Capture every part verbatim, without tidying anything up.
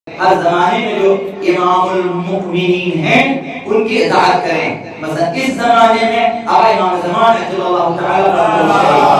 ہر زمانے میں جو امام المؤمنین ہیں ان کی اطاعت کریں. مثلا اس زمانے میں آقا امام زمان رضی اللہ تعالی عنہ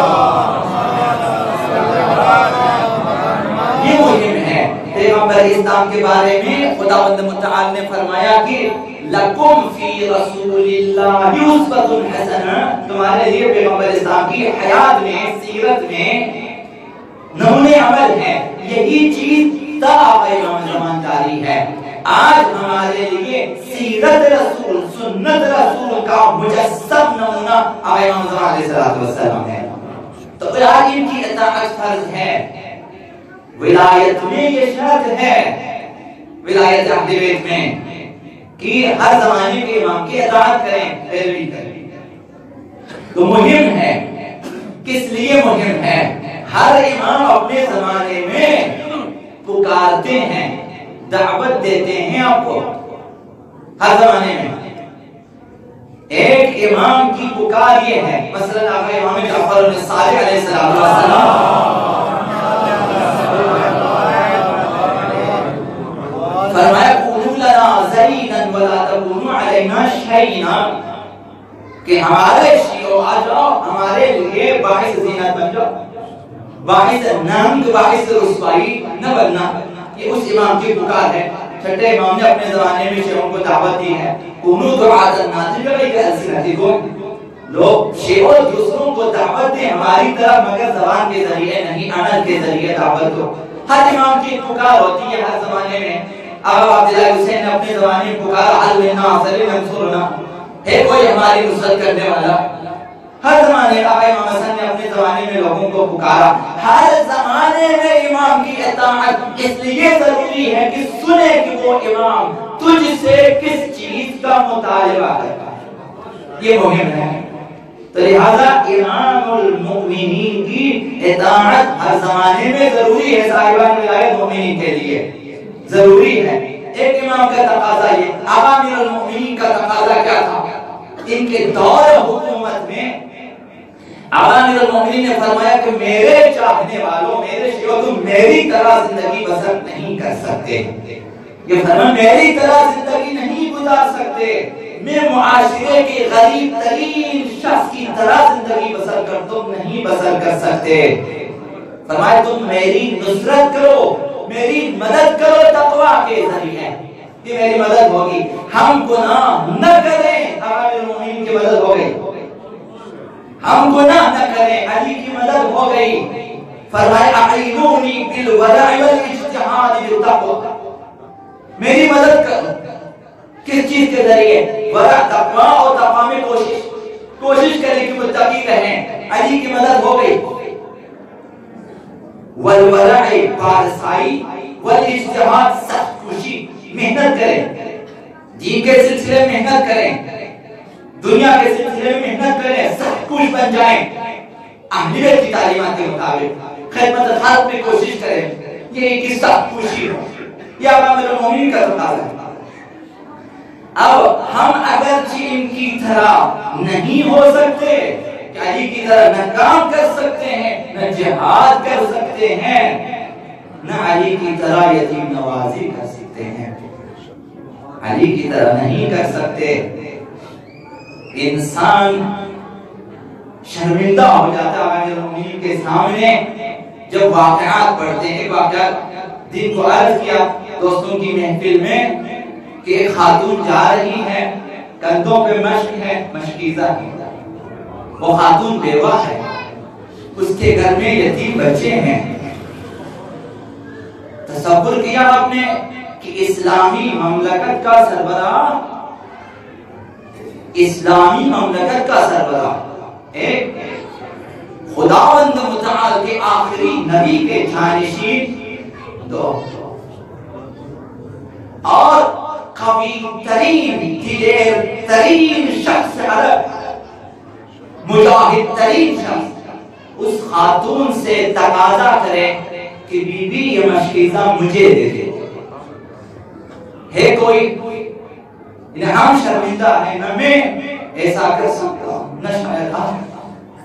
یہ مہم ہے. پیغمبر اسلام کے بارے میں خداوند متعال نے فرمایا کہ لکم فی رسول اللہ اسوۃ حسنہ، تمہارے لیے پیغمبر اسلام کی حیات میں، سیرت میں نمونے عمل ہے. یہی چیز تا آقا امام زمان جاری ہے. آج ہمارے لیے سیرت رسول، سنت رسول کا مجسم نمونہ آقا امام زمان علیہ السلام ہے. تو آج ان کی اطاعت فرض ہے. ولایت میں یہ شرط ہے، ولایت اہل بیت میں، کہ ہر زمانے کے امام کی اطاعت کریں، پیروی کریں. تو مہم ہے. کس لیے مہم ہے؟ ہر امام اپنے زمانے میں پکارتے ہیں، دعوت دیتے ہیں آپ کو. ہر زمانے میں ایک امام کی پکار یہ ہے. مثلا آقا امام جعفر الصادق علیہ السلام فرمایا قولوا لنا زینا ولا تکونوا علینا شیئا، کہ ہمارے شیعوں آ جاؤ، ہمارے لیے باعث زینت بن جاؤ، باعث ننگ، باعث رسوائی نہ بننا. یہ اس امام کی پکار ہے. چھٹے امام نے اپنے زمانے میں شیعوں کو دعوت دی ہے. کونوا دعاة الناس بغیر السنتکم، لوگ شیعوں دوسروں کو دعوت دیں ہماری طرح، مگر زبان کے ذریعے نہیں، عمل کے ذریعے دعوت دو. ہر امام کی پکار ہوتی ہے ہر زمانے میں. ابو عبداللہ حسین نے اپنے زمانے میں پکارا حل منا صلی منصورنا، ہے کوئی ہماری نصرت کرنے والا. ہر زمانے آقا امام حسن نے اپنے زمانے میں لوگوں کو پکارا. ہر زمانے میں امام کی اطاعت اس لیے ضروری ہے کہ سنے کہ وہ امام تجھ سے کس چیز کا مطالبہ کرتا ہے. یہ مہم ہے. تو لہذا امام المؤمنین کی اطاعت ہر زمانے میں ضروری ہے. صاحبان ولایت مومنین کے لیے ضروری ہے. ایک امام کا تقاضا یہ، آقا امیر المؤمنین کا تقاضا کیا تھا؟ ان کے دور حکومت میں آقا امیر المؤمنین نے فرمایا کہ میرے چاہنے والوں، میرے شیعوں، تم میری طرح زندگی بسر نہیں کر سکتے. یہ فرمایا میری طرح زندگی نہیں گزار سکتے، میں معاشرے کے غریب ترین شخص کی طرح زندگی بسر کر تم نہیں بسر کر سکتے. فرمایا تم میری نصرت کرو، میری مدد کرو تقویٰ کے ذریعے، یہ میری مدد ہوگی. ہم گناہ نہ کریں، آقا المؤمنین کی مدد ہو گئی. ہم گناہ نہ کریں، علی کی مدد ہو گئی. فرمائے اعینونی بالورع والاجتہاد بالتقویٰ، میری مدد کرو. کس چیز کے ذریعے؟ ورع، تقویٰ اور تقویٰ میں کوشش کوشش کریں کہ متقی رہیں. علی کی مدد ہو گئی. والورع پارسائی، والاجتہاد سخت کوشی، محنت کریں، دین کے سلسلے میں محنت کریں، دنیا کے سلسلے میں محنت کریں، سخت کوش بن جائیں، اہل بیت کی تعلیمات کے مطابق خدمت خلق میں کوشش کریں. یہ ایک سخت کوشی ہو. یہ آقا امیر المؤمنین کا تقاضا ہے. اب ہم اگرچہ ان کی طرح نہیں ہو سکتے، کہ علی کی طرح نہ کام کر سکتے ہیں، نہ جہاد کر سکتے ہیں، نہ علی کی طرح یتیم نوازی کر سکتے ہیں، علی کی طرح نہیں کر سکتے. انسان شرمندہ ہو جاتا ہے امیر المؤمنین کے سامنے جب واقعات پڑھتے ہیں. واقعات دن کو عرض کیا دوستوں کی محفل میں کہ ایک خاتون جا رہی ہے، کندھوں پہ مشک ہے، مشکیزہ ہے. وہ خاتون بیوہ ہے، اس کے گھر میں یتیم بچے ہیں. تصور کیا آپ نے کہ اسلامی مملکت کا سربراہ، اسلامی مملکت کا سربراہ، ایک خداوند متعال کے آخری نبی کے جانشین، دو اور قوی ترین، دلیر ترین شخص عرب، مجاہد ترین شخص، اس خاتون سے تقاضا کرے کہ بی بی یہ مشکیزہ مجھے دے دے. ہے کوئی؟ ہم شرمندہ ہیں، نہ میں ایسا کر سکتا ہوں، نہ شاید آپ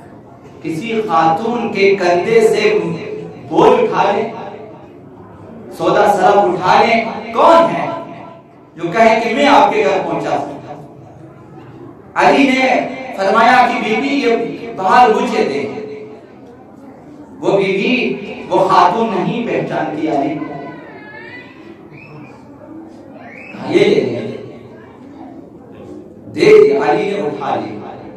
کسی خاتون کے کندھے سے بول اٹھا لے. سودا سراب اٹھا لیں. کون ہے جو کہے کہ میں آپ کے گھر پہنچا سکتا؟ علی نے فرمایا کہ بی بی یہ باہر مجھے دے. وہ بی بی وہ خاتون نہیں پہچانتی علی کو. یہ لے لے دے دے. علی نے اٹھا لی.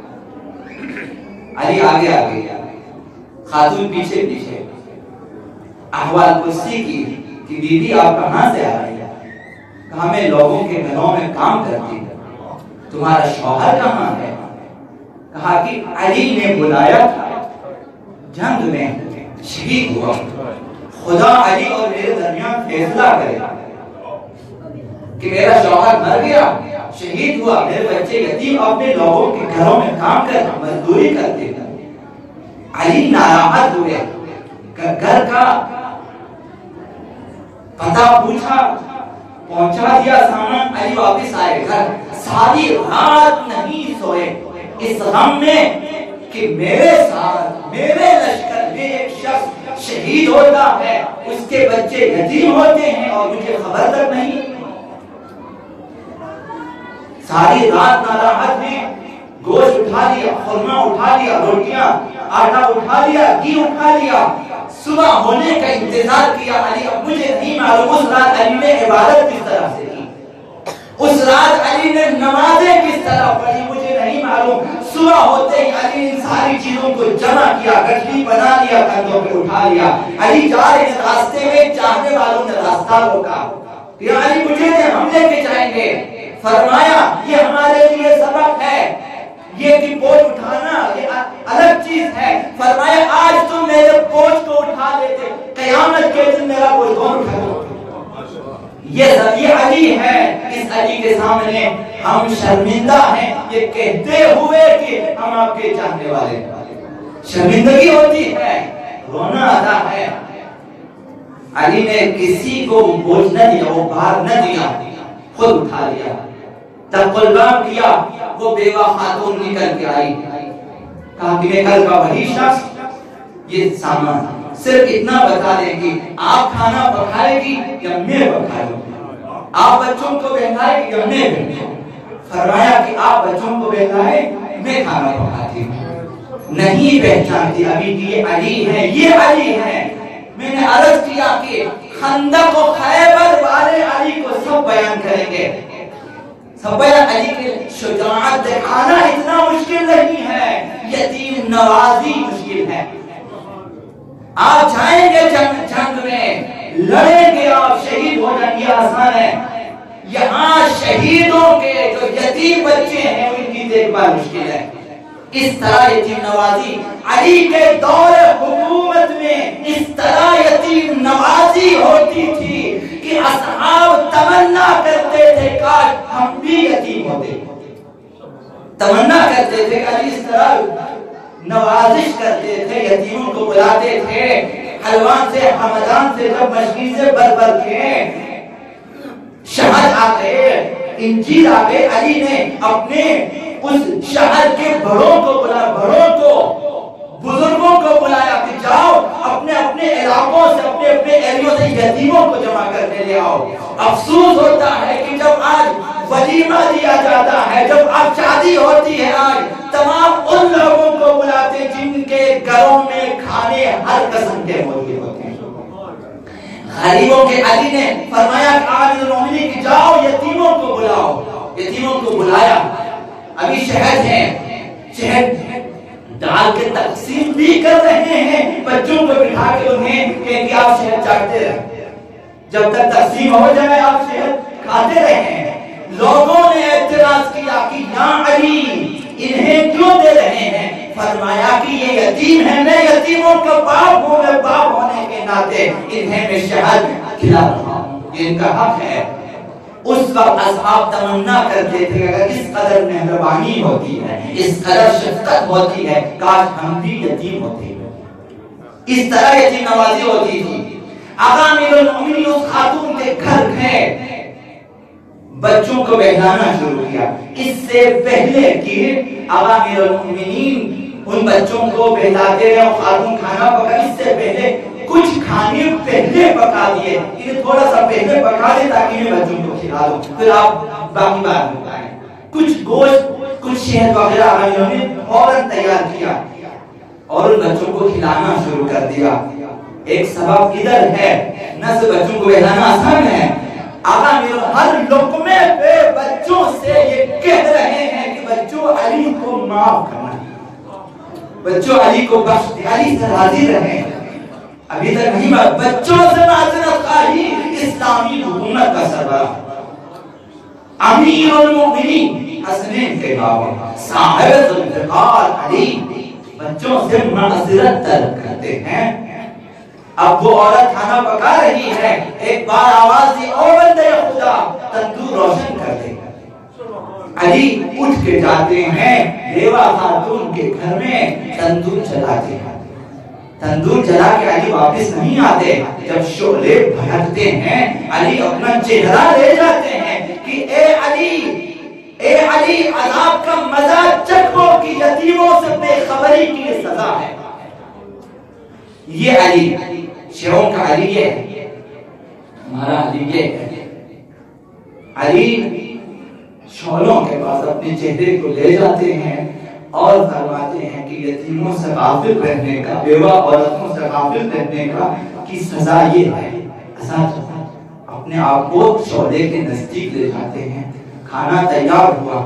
علی آگے آگے خاتون پیچھے پیچھے. احوال پرسی کی کہ بی بی آپ کہاں سے آ رہی ہے؟ کہا میں لوگوں کے گھروں میں کام کرتی ہوں. تمہارا شوہر کہاں ہے؟ کہا کہ علی نے بلایا تھا, جنگ میں شہید ہوا. خدا علی اور میرے درمیان فیصلہ کرے کہ میرا شوہر مر گیا, شہید ہوا, میرے بچے یتیم, اپنے لوگوں کے گھروں میں کام کرنا, مزدوری کرتے ہیں. علی ناراحت ہوئے, گھر کا پتہ پوچھا, پہنچا دیا سامان. علی واپس آئے گھر, ساری رات نہیں سوئے اس غم میں کہ میرے ساتھ میرے لشکر میں ایک شخص شہید ہوتا ہے, اس کے بچے یتیم ہوتے ہیں اور مجھے خبر تک نہیں. ساری رات ناراحت میں گوشت اٹھا لیا, خرما اٹھا لیا, روٹیاں آٹا اٹھا لیا, گھی اٹھا لیا. صبح ہونے کا انتظار کیا. علی اب مجھے نہیں معلوم اس رات علی نے عبادت کس طرح سے کی, اس رات علی نے نمازیں کس طرح پڑھی, مجھے نہیں معلوم. صبح ہوتے ہی علی ان ساری چیزوں کو جمع کیا, گٹھلی بنا لیا, کندھوں پہ اٹھا لیا. علی جا رہے راستے میں, چاہنے والوں نے راستہ روکا. یا علی مجھے دے, ہم لے کے جائیں گے. فرمایا یہ ہمارے لیے سبق ہے, یہ کہ بوجھ اٹھانا یہ الگ چیز ہے. فرمایا آج تم میرے بوجھ کو اٹھا لیتے, قیامت کے دن میرا بوجھ کون اٹھائے؟ یہ علی ہے. اس علی کے سامنے ہم شرمندہ ہیں یہ کہتے ہوئے کہ ہم آپ کے چاہنے والے ہیں. شرمندگی ہوتی ہے, رونا آتا ہے. علی نے کسی کو بوجھ نہ دیا, وہ بھار نہ دیا, خود اٹھا لیا. تب قربان کیا, وہ بیوہ خاتون نکل کے آئی. کہا کہ میں کل کا وہی شخص, یہ سامان صرف اتنا بتا دیں کہ آپ کھانا پکائے گی یا میں پکاؤں گی, آپ بچوں کو بہلائے گی یا میں بہلاؤں. فرمایا کہ آپ بچوں کو بہلائے, میں کھانا پکاتی ہوں. نہیں پہچانتی ابھی کہ یہ علی ہے, یہ علی ہے. میں نے عرض کیا کہ خندق و خیبر والے علی کو سب بیان کریں گے. سب علی کے شجاعت دکھانا اتنا مشکل نہیں ہے, یتیم نوازی مشکل ہے. آپ جائیں گے جنگ جنگ میں, لڑیں گے, آپ شہید ہو جائیں گے, آسان ہے. یہاں شہیدوں کے جو یتیم بچے ہیں ان کی دیکھ بھال مشکل ہے. اس طرح یتیم نوازی علی کے دور حکومت میں اس طرح یتیم نوازی ہوتی تھی کہ اصحاب تمنا کرتے تھے کاش ہم بھی یتیم ہوتے. تمنا کرتے تھے کہ علی اس طرح نوازش کرتے تھے, یتیموں کو بلاتے تھے. حلوان سے حمدان سے جب مشکی سے بر بر کے شہد آ گئے, انجیل آ گئے, علی نے اپنے اس شہر کے بڑوں کو بلایا, بڑوں کو بزرگوں کو بلایا کہ جاؤ اپنے اپنے علاقوں سے, اپنے اپنے ایریوں سے یتیموں کو جمع کرنے لے آؤ. افسوس ہوتا ہے کہ جب آج ولیمہ دیا جاتا ہے, جب آج شادی ہوتی ہے, آج تمام ان لوگوں کو بلاتے جن کے گھروں میں کھانے ہر قسم کے موجود ہوتے ہیں. غریبوں کے علی نے فرمایا کہ عامر المومنین کہ جاؤ یتیموں کو بلاؤ. یتیموں کو بلایا. ابھی شہد ہیں, شہد ڈال کے تقسیم بھی کر رہے ہیں, بچوں کو بٹھا کے انہیں کہ آپ شہد چاٹتے رہیں, جب تک تقسیم ہو جائے آپ شہد کھاتے رہیں. لوگوں نے اعتراض کیا کہ یا علی انہیں کیوں دے رہے ہیں؟ فرمایا کہ یہ یتیم ہیں, میں یتیموں کا باپ ہوں, میں باپ ہونے کے ناطے انہیں میں شہد کھلا رہا ہوں, یہ ان کا حق ہے. اس وقت اصحاب تمنا کرتے تھے اگر اس قدر مہربانی ہوتی ہے, اس قدر شفقت ہوتی ہے, کاش ہم بھی یتیم ہوتے. اس طرح یتیم نوازی ہوتی تھی. آقا امیر المومنین اس خاتون کے گھر گئے, بچوں کو بہلانا شروع کیا. اس سے پہلے کہ آقا امیر المومنین ان بچوں کو بہلاتے رہے اور خاتون کھانا پکا, اس سے پہلے کچھ کھانے پہلے پکا دیے، انہیں تھوڑا سا پہلے پکا دے تاکہ میں بچوں کو کھلا دوں، پھر آپ باقی بات میں بتائیں۔ کچھ گوشت کچھ شہد وغیرہ انہوں نے فوراً تیار کیا اور ان بچوں کو کھلانا شروع کر دیا۔ ایک سبب ادھر ہے، نہ سے بچوں کو بہلانا آسان ہے، آقا میرے ہر لقمے پہ بچوں سے یہ کہہ رہے ہیں کہ بچوں علی کو معاف کرنا، بچوں علی کو بخش دے، علی سے راضی رہیں۔ ابھی تک نہیں بات، بچوں سے معذرت خواہی اسلامی حکومت کا سربراہ امیر المؤمنین حسنین کے بابا صاحب ذوالفقار علی بچوں سے معذرت طلب کرتے ہیں۔ اب وہ عورت کھانا پکا رہی ہے، ایک بار آواز دی، او بندے خدا تندور روشن کر دے۔ علی اٹھ کے جاتے ہیں، بیوہ خاتون کے گھر میں تندور جلاتے ہیں۔ تندور جلا کے علی واپس نہیں آتے، جب شعلے بھڑکتے ہیں علی اپنا چہرہ لے جاتے ہیں کہ اے علی اے علی عذاب کا مزہ چکھو کہ یتیموں سے بے خبری کی یہ سزا ہے۔ یہ علی شیعوں کا علی یہ ہے، ہمارا علی یہ ہے۔ علی شعلوں کے پاس اپنے چہرے کو لے جاتے ہیں اور فرماتے ہیں کہ یتیموں سے غافل رہنے کا، بیوہ عورتوں سے غافل رہنے کا کی سزا یہ ہے۔ اپنے آپ کو شعلے کے نزدیک لے جاتے ہیں، کھانا تیار ہوا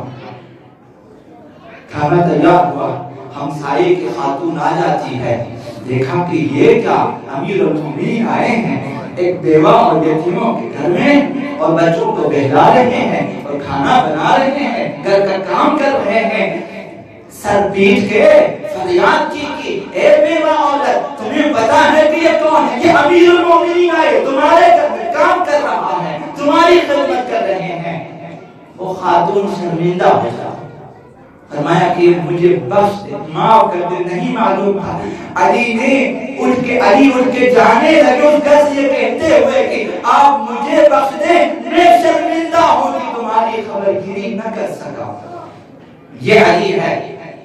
کھانا تیار ہوا ہمسائے کی خاتون آ جاتی ہے، دیکھا کہ یہ کیا امیر المومنین آئے ہیں ایک بیوہ اور یتیموں کے گھر میں، اور بچوں کو بہلا رہے ہیں اور کھانا بنا رہے ہیں، گھر کا کام کر رہے ہیں۔ سر پیٹ کے فریاد کی کہ اے بیوہ عورت تمہیں پتا ہے کہ یہ کون ہے؟ یہ امیر المومنین آئے، تمہارے گھر میں کام کر رہا ہے، تمہاری خدمت کر رہے ہیں۔ وہ خاتون شرمندہ ہو جا، فرمایا کہ مجھے بخش دے، معاف کر دے، نہیں معلوم تھا۔ علی نے اٹھ کے علی اٹھ کے جانے لگے اس گھر سے یہ کہتے ہوئے کہ آپ مجھے بخش دیں، میں شرمندہ ہوں کہ تمہاری خبر گیری نہ کر سکا۔ یہ علی ہے۔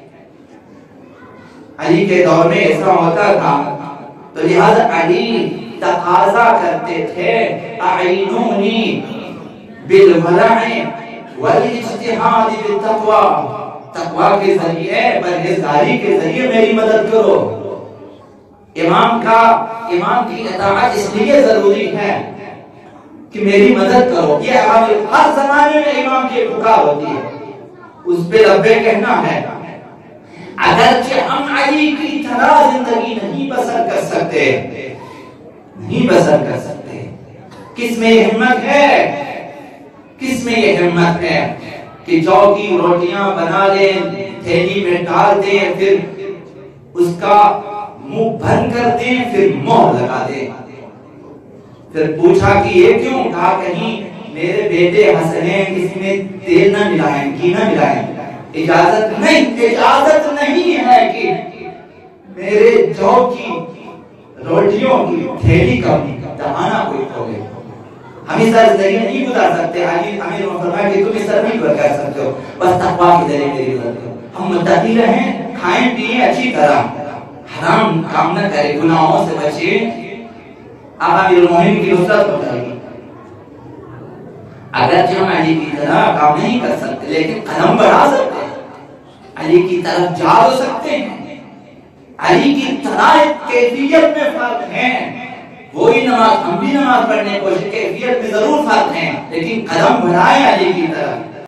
علی کے دور میں ایسا ہوتا تھا تو لہذا علی تقاضا کرتے تھے اعینونی بالورع والاجتہاد بالتقوی، تقوی کے ذریعے پرہیزگاری کے ذریعے میری مدد کرو۔ امام کا امام کی اطاعت اس لیے ضروری ہے کہ میری مدد کرو، یہ ہر زمانے میں امام کی پکار ہوتی ہے، اس پہ لبے کہنا ہے۔ اگرچہ ہم علی کی طرح زندگی نہیں بسر کر سکتے نہیں بسر کر سکتے کس میں یہ ہمت ہے کس میں یہ ہمت ہے کہ جو کی روٹیاں بنا لیں، تھیلی میں ڈال دیں، پھر اس کا منہ بند کر دیں، پھر مہر لگا دیں۔ پھر پوچھا کہ یہ کیوں؟ کہا کہیں میرے بیٹے حسنین اس میں تیل نہ ملائیں، گھی نہ ملائیں۔ اجازت نہیں اجازت نہیں ہے کہ میرے جو کی روٹیوں کی تھیلی کا دہانا کوئی کھولے۔ ہم اس طرح زندگی نہیں گزار سکتے۔ علی امیر نے فرمایا کہ تم اس طرح نہیں کر سکتے ہو، بس تقویٰ کی ذریعے میری مدد کرو۔ ہم متقی رہیں، کھائیں پیئیں اچھی طرح، حرام کام نہ کریں، گناہوں سے بچیں، آقا امیر المومنین کی نصرت ہو جائے گی۔ اگرچہ ہم علی کی طرح کام نہیں کر سکتے لیکن قدم بڑھا سکتے ہیں، علی کی طرف جا ہو سکتے ہیں۔ علی کی طرح کیفیت میں فرق ہے، وہی نماز ہم بھی نماز پڑھنے کی کوشش، کیفیت میں ضرور فرق ہے لیکن قدم بڑھائیں علی کی طرف۔